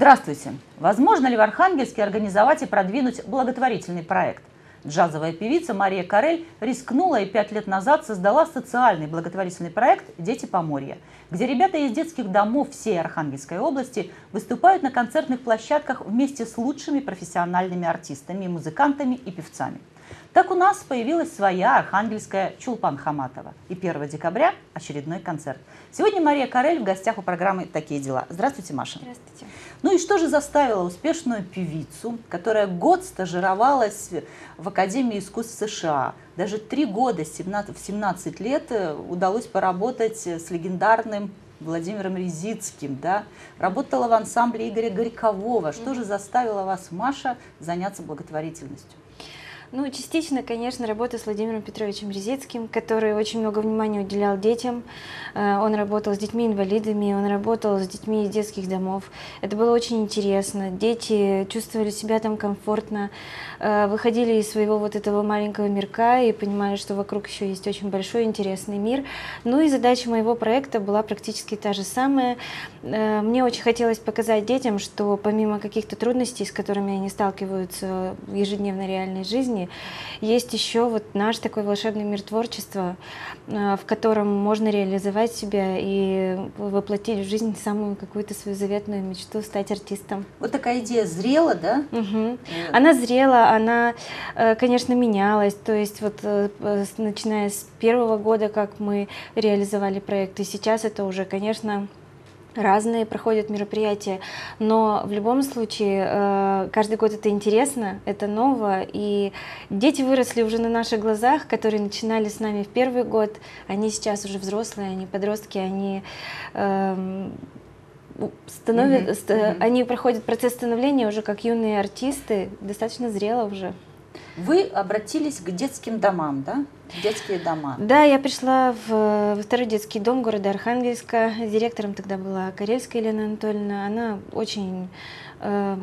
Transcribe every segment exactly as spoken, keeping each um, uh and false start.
Здравствуйте! Возможно ли в Архангельске организовать и продвинуть благотворительный проект? Джазовая певица Мария Карель рискнула и пять лет назад создала социальный благотворительный проект «Дети Поморья», где ребята из детских домов всей Архангельской области выступают на концертных площадках вместе с лучшими профессиональными артистами, музыкантами и певцами. Так у нас появилась своя архангельская Чулпан Хаматова. И первого декабря очередной концерт. Сегодня Мария Карель в гостях у программы «Такие дела». Здравствуйте, Маша. Здравствуйте. Ну и что же заставило успешную певицу, которая год стажировалась в Академии искусств США, даже три года, в семнадцать лет, удалось поработать с легендарным Владимиром Резицким, да? Работала в ансамбле Игоря Горькового. Что же заставило вас, Маша, заняться благотворительностью? Ну, частично, конечно, работа с Владимиром Петровичем Резицким, который очень много внимания уделял детям. Он работал с детьми-инвалидами, он работал с детьми из детских домов. Это было очень интересно. Дети чувствовали себя там комфортно, выходили из своего вот этого маленького мирка и понимали, что вокруг еще есть очень большой интересный мир. Ну и задача моего проекта была практически та же самая. Мне очень хотелось показать детям, что помимо каких-то трудностей, с которыми они сталкиваются в ежедневной реальной жизни, есть еще вот наш такой волшебный мир творчества, в котором можно реализовать себя и воплотить в жизнь самую какую-то свою заветную мечту — стать артистом. Вот такая идея зрела, да? Угу. Она зрела, она, конечно, менялась. То есть вот начиная с первого года, как мы реализовали проект, и сейчас это уже, конечно, разные проходят мероприятия, но в любом случае каждый год это интересно, это ново, и дети выросли уже на наших глазах, которые начинали с нами в первый год, они сейчас уже взрослые, они подростки, они э, становят, mm-hmm. Mm-hmm. они проходят процесс становления уже как юные артисты, достаточно зрело уже. Вы обратились к детским домам, да? В детские дома. Да, я пришла в, во второй детский дом города Архангельска. Директором тогда была Карельская Елена Анатольевна. Она очень, э,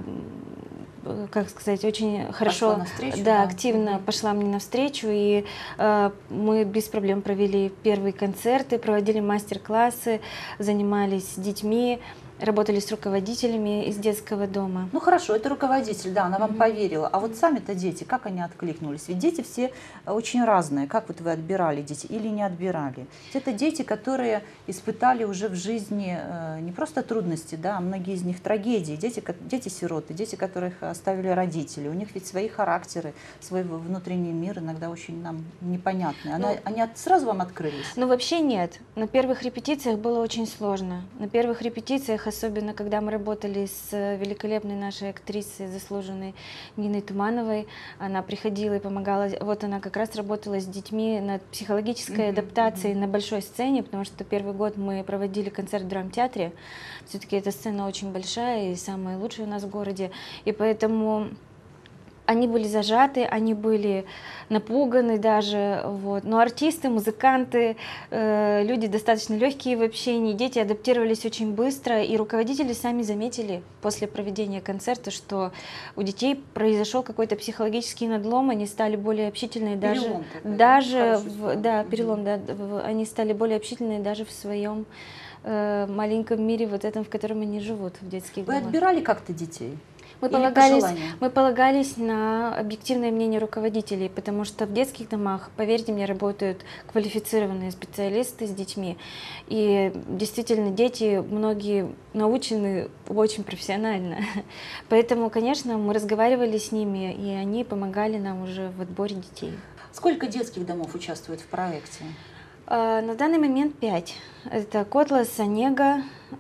как сказать, очень хорошо, навстречу, да, да, активно mm-hmm. пошла мне навстречу. И э, мы без проблем провели первые концерты, проводили мастер-классы, занимались с детьми. Работали с руководителями из детского дома. Ну хорошо, это руководитель, да, она вам mm-hmm. поверила. А вот сами-то дети, как они откликнулись? Ведь дети все очень разные. Как вот вы отбирали детей или не отбирали? Это дети, которые испытали уже в жизни э, не просто трудности, да, а многие из них трагедии. Дети, дети-сироты, дети, которых оставили родители. У них ведь свои характеры, свой внутренний мир иногда очень нам непонятный. Она, ну, они от, сразу вам открылись? Ну вообще нет. На первых репетициях было очень сложно. На первых репетициях, особенно когда мы работали с великолепной нашей актрисой, заслуженной Ниной Тумановой, она приходила и помогала, вот она как раз работала с детьми над психологической mm-hmm. адаптацией mm-hmm. на большой сцене, потому что первый год мы проводили концерт в драмтеатре, все-таки эта сцена очень большая и самая лучшая у нас в городе, и поэтому они были зажаты, они были напуганы даже, вот. Но артисты, музыканты, э, люди достаточно легкие в общении, дети адаптировались очень быстро, и руководители сами заметили после проведения концерта, что у детей произошел какой-то психологический надлом, они стали более общительные, даже, даже в, да, перелом, да, в, они стали более общительные даже в своем э, маленьком мире, вот этом, в котором они живут, в детских домах. Вы отбирали как-то детей? Мы полагались, мы полагались на объективное мнение руководителей, потому что в детских домах, поверьте мне, работают квалифицированные специалисты с детьми. И действительно, дети, многие научены очень профессионально. Поэтому, конечно, мы разговаривали с ними, и они помогали нам уже в отборе детей. Сколько детских домов участвует в проекте? На данный момент пять. Это Котлас, Онега,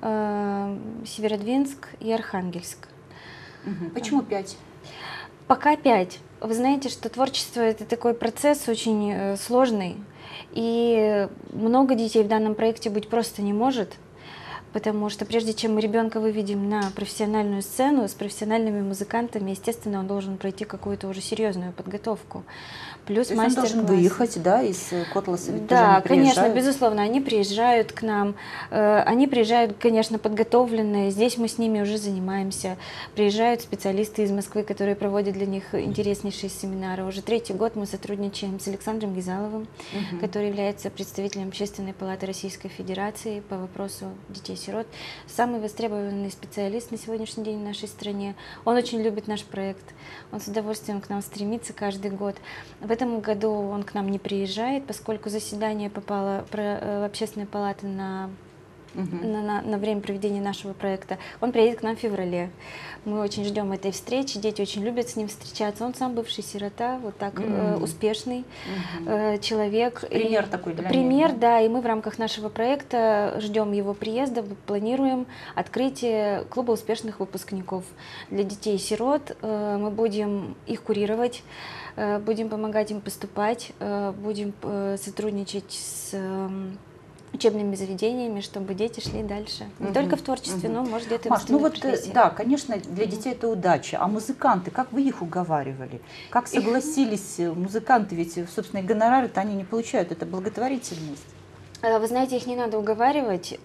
Северодвинск и Архангельск. Почему пять? Пока пять. Вы знаете, что творчество — это такой процесс очень сложный, и много детей в данном проекте быть просто не может, потому что прежде чем мы ребенка выведем на профессиональную сцену с профессиональными музыкантами, естественно, он должен пройти какую-то уже серьезную подготовку. Плюс мастер-класс. Он должен выехать, да, из Котласа? Да, конечно, безусловно, они приезжают к нам, э, они приезжают, конечно, подготовленные, здесь мы с ними уже занимаемся. Приезжают специалисты из Москвы, которые проводят для них интереснейшие семинары. Уже третий год мы сотрудничаем с Александром Гизаловым, угу. который является представителем Общественной палаты Российской Федерации по вопросу детей-сирот. детей-сирот. Самый востребованный специалист на сегодняшний день в нашей стране. Он очень любит наш проект. Он с удовольствием к нам стремится каждый год. В этом году он к нам не приезжает, поскольку заседание попало в Общественной палаты на Uh-huh. На, на, на время проведения нашего проекта. Он приедет к нам в феврале. Мы очень ждем этой встречи, дети очень любят с ним встречаться. Он сам бывший сирота, вот так uh-huh. э, успешный uh-huh. э, человек. Пример и, такой для Пример, них, да? да, и мы в рамках нашего проекта ждем его приезда, планируем открытие клуба успешных выпускников для детей-сирот. Э, мы будем их курировать, э, будем помогать им поступать, э, будем э, сотрудничать с э, учебными заведениями, чтобы дети шли дальше. Не uh-huh. только в творчестве, uh-huh. но, может, где-то Маш, в ну вот, профессии. Да, конечно, для детей это удача. А музыканты, как вы их уговаривали? Как согласились музыканты? Ведь, собственно, и гонорары-то они не получают, это благотворительность. Вы знаете, их не надо уговаривать.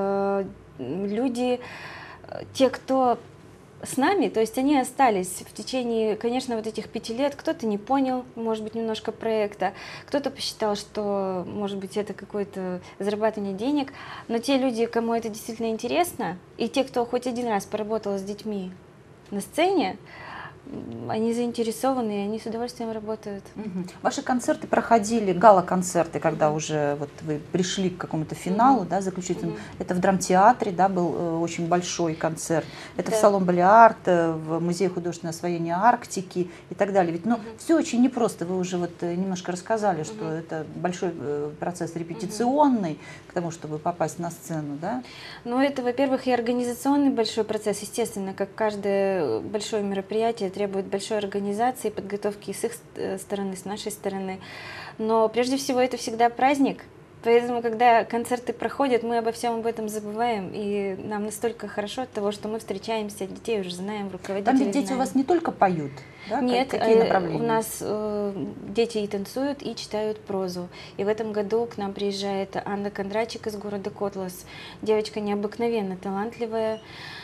Люди, те, кто с нами, то есть они остались в течение, конечно, вот этих пяти лет. Кто-то не понял, может быть, немножко проекта, кто-то посчитал, что, может быть, это какое-то зарабатывание денег, но те люди, кому это действительно интересно, и те, кто хоть один раз поработал с детьми на сцене, они заинтересованы, и они с удовольствием работают. Угу. Ваши концерты проходили, гала-концерты, когда уже вот вы пришли к какому-то финалу, угу. да, заключительному. Угу. Это в драмтеатре, да, был э, очень большой концерт. Это да. в Салон Балеарт, э, в Музее художественного освоения Арктики и так далее. Ведь, ну, угу. все очень непросто. Вы уже вот немножко рассказали, что угу. это большой э, процесс репетиционный угу. к тому, чтобы попасть на сцену, да? Ну, это, во-первых, и организационный большой процесс, естественно, как каждое большое мероприятие требует большой организации, подготовки с их стороны, с нашей стороны. Но прежде всего это всегда праздник. Поэтому, когда концерты проходят, мы обо всем об этом забываем, и нам настолько хорошо от того, что мы встречаемся, детей уже знаем, руководителей Там ведь дети знаем. у вас не только поют, да? Нет, какие направления? У нас э, дети и танцуют, и читают прозу. И в этом году к нам приезжает Анна Кондрачик из города Котлас. Девочка необыкновенно талантливая.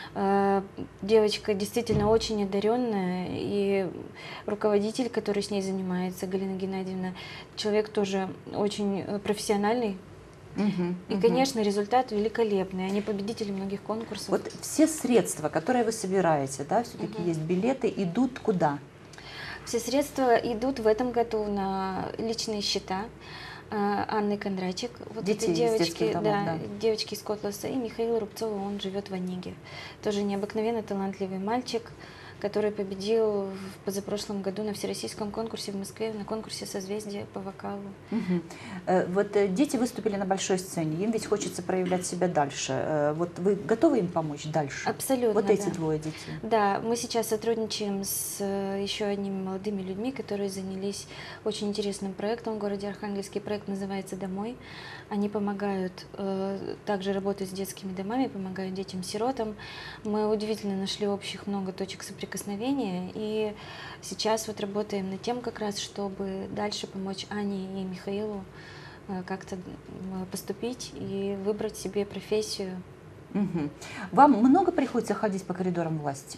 Девочка действительно очень одаренная, и руководитель, который с ней занимается, Галина Геннадьевна, человек тоже очень профессиональный. Угу, и, угу. конечно, результат великолепный. Они победители многих конкурсов. Вот все средства, которые вы собираете, да, все-таки угу. есть билеты, идут куда? Все средства идут в этом году на личные счета Анны Кондрачик, вот Детей, этой девочки, домов, да, да. девочки из Котласа, и Михаила Рубцова, он живет в Онеге. Тоже необыкновенно талантливый мальчик, который победил в позапрошлом году на всероссийском конкурсе в Москве, на конкурсе «Созвездие» по вокалу. Угу. Вот дети выступили на большой сцене, им ведь хочется проявлять себя дальше. Вот вы готовы им помочь дальше? Абсолютно, Вот эти да. двое детей. Да, мы сейчас сотрудничаем с еще одними молодыми людьми, которые занялись очень интересным проектом в городе Архангельске. Проект называется «Домой». Они помогают, э, также работают с детскими домами, помогают детям-сиротам. Мы удивительно нашли общих много точек соприкосновения, и сейчас вот работаем над тем как раз, чтобы дальше помочь Ане и Михаилу э, как-то поступить и выбрать себе профессию. Угу. Вам много приходится ходить по коридорам власти?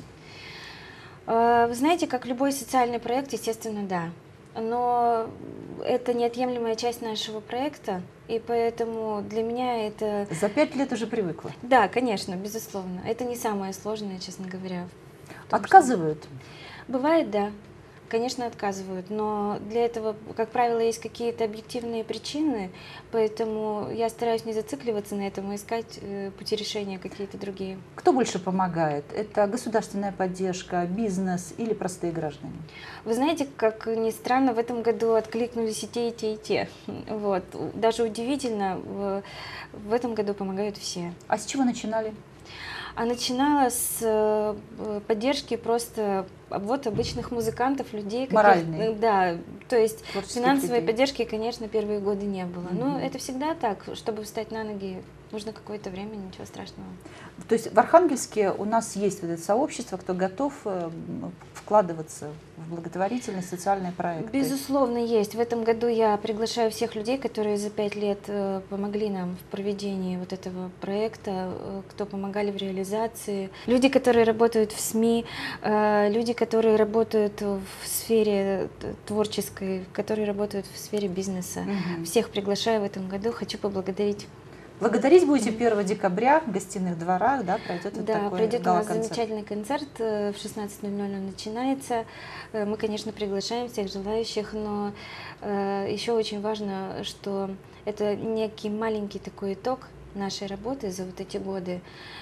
Э, вы знаете, как любой социальный проект, естественно, да. Но это неотъемлемая часть нашего проекта, и поэтому для меня это… За пять лет уже привыкла? Да, конечно, безусловно. Это не самое сложное, честно говоря. Отказывают? Что… Бывает, да. Конечно, отказывают, но для этого, как правило, есть какие-то объективные причины, поэтому я стараюсь не зацикливаться на этом и искать пути решения какие-то другие. Кто больше помогает? Это государственная поддержка, бизнес или простые граждане? Вы знаете, как ни странно, в этом году откликнулись и те, и те, и те. Вот. Даже удивительно, в, в этом году помогают все. А с чего начинали? А начинала с поддержки просто вот обычных музыкантов, людей. Моральной. Да, то есть финансовой людей. Поддержки, конечно, первые годы не было. Mm-hmm. Но это всегда так, чтобы встать на ноги, нужно какое-то время, ничего страшного. То есть в Архангельске у нас есть вот это сообщество, кто готов вкладываться в благотворительность, социальные проекты? Безусловно, есть. В этом году я приглашаю всех людей, которые за пять лет помогли нам в проведении вот этого проекта, кто помогали в реализации. Люди, которые работают в СМИ, люди, которые работают в сфере творческой, которые работают в сфере бизнеса. Угу. Всех приглашаю в этом году, хочу поблагодарить. Благодарить будете первого декабря в гостиных дворах, да, пройдет вот Да, такой пройдет у нас гала-концерт. замечательный концерт, э, в шестнадцать ноль ноль он начинается. Э, Мы, конечно, приглашаем всех желающих, но э, еще очень важно, что это некий маленький такой итог нашей работы за вот эти годы.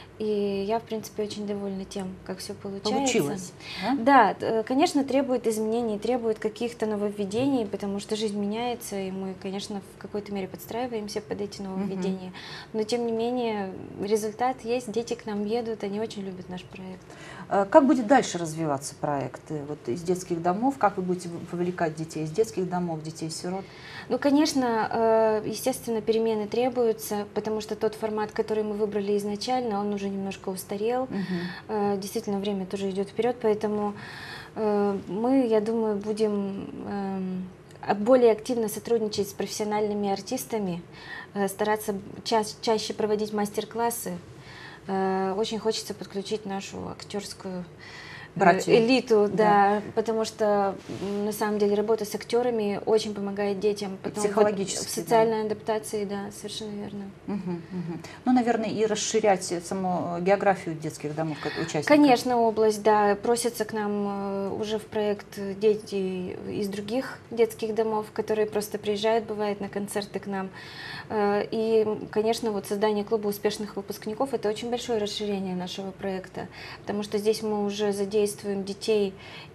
И я, в принципе, очень довольна тем, как все получается. Получилось, да? Да, т- конечно, требует изменений, требует каких-то нововведений, потому что жизнь меняется, и мы, конечно, в какой-то мере подстраиваемся под эти нововведения. Но, тем не менее, результат есть, дети к нам едут, они очень любят наш проект. Э, Как будет дальше развиваться проект э, вот из детских домов? Как вы будете вовлекать детей из детских домов, детей-сирот? Ну, конечно, э, естественно, перемены требуются, потому что тот формат, который мы выбрали изначально, он уже немножко устарел. Мгм. Э, Действительно, время тоже идет вперед, поэтому э, мы, я думаю, будем эм, а- более активно сотрудничать с профессиональными артистами, э, стараться ча- чаще проводить мастер-классы. Э, Очень хочется подключить нашу актерскую э, Братью. элиту, Да. да, потому что м, на самом деле работа с актерами очень помогает детям. Потом вот психологически, в да. социальной адаптации, да, совершенно верно. Мгм, мгм. Ну, наверное, и расширять саму э, географию детских домов как участников. Конечно, область, да, просятся к нам э, уже в проект дети из других детских домов, которые просто приезжают, бывает, на концерты к нам. Э, И, м, конечно, вот создание клуба успешных выпускников – это очень большое расширение нашего проекта, потому что здесь мы уже задействуем детей,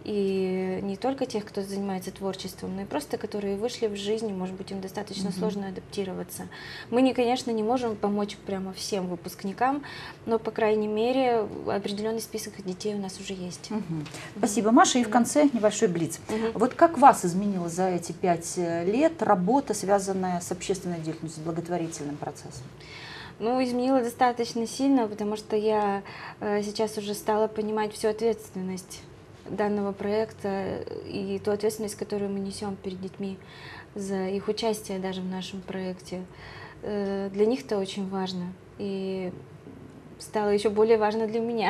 и не только тех, кто занимается творчеством, но и просто которые вышли в жизнь, может быть, им достаточно Мгм. сложно адаптироваться. Мы, не, конечно, не можем помочь прямо всем выпускникам, но, по крайней мере, определенный список детей у нас уже есть. Мгм. Спасибо, Маша. И в конце небольшой блиц. Мгм. Вот как вас изменила за эти пять э, лет работа, связанная с общественной деятельностью, с благотворительным процессом? Ну, изменила достаточно сильно, потому что я э, сейчас уже стала понимать всю ответственность данного проекта и ту ответственность, которую мы несем перед детьми за их участие даже в нашем проекте. Э, Для них это очень важно и стало еще более важно для меня.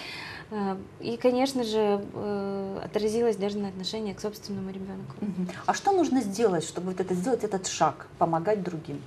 Э, И, конечно же, э, отразилось даже на отношении к собственному ребенку. Мгм. А что нужно сделать, чтобы вот это сделать этот шаг, помогать другим?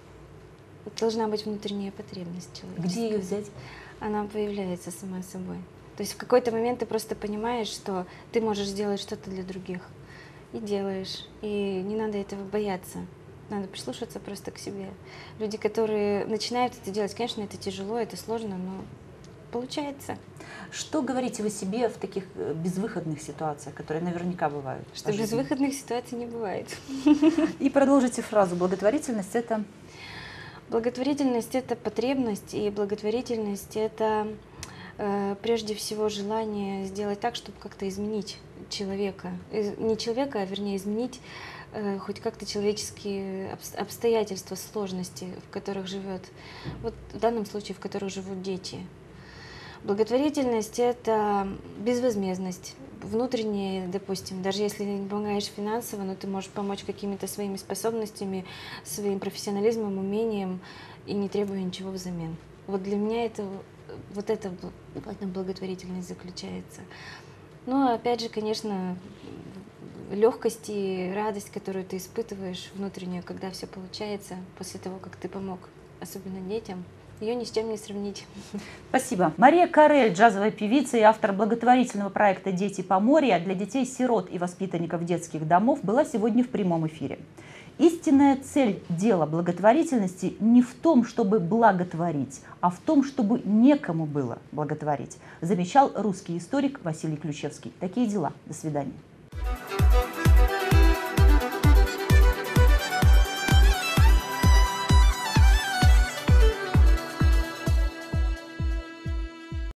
Должна быть внутренняя потребность человека. Где ее взять? Она появляется сама собой. То есть в какой-то момент ты просто понимаешь, что ты можешь сделать что-то для других. И делаешь. И не надо этого бояться. Надо прислушаться просто к себе. Люди, которые начинают это делать, конечно, это тяжело, это сложно, но получается. Что говорите вы себе в таких э, безвыходных ситуациях, которые наверняка бывают? в Что жизни? безвыходных ситуаций не бывает. И продолжите фразу. Благотворительность – это… Благотворительность – это потребность, и благотворительность – это э, прежде всего желание сделать так, чтобы как-то изменить человека. Из- Не человека, а вернее изменить э, хоть как-то человеческие обс- обстоятельства, сложности, в которых живет, вот в данном случае, в которых живут дети. Благотворительность – это безвозмездность. Внутренне, допустим, даже если не помогаешь финансово, но ты можешь помочь какими-то своими способностями, своим профессионализмом, умением и не требуя ничего взамен. Вот для меня это вот это бл- в этом благотворительность заключается. Ну, опять же, конечно, легкость и радость, которую ты испытываешь внутреннюю, когда все получается после того, как ты помог, особенно детям, ее ни с чем не сравнить. Спасибо. Мария Карель, джазовая певица и автор благотворительного проекта «Дети Поморья» для детей-сирот и воспитанников детских домов, была сегодня в прямом эфире. Истинная цель дела благотворительности не в том, чтобы благотворить, а в том, чтобы некому было благотворить, замечал русский историк Василий Ключевский. Такие дела. До свидания.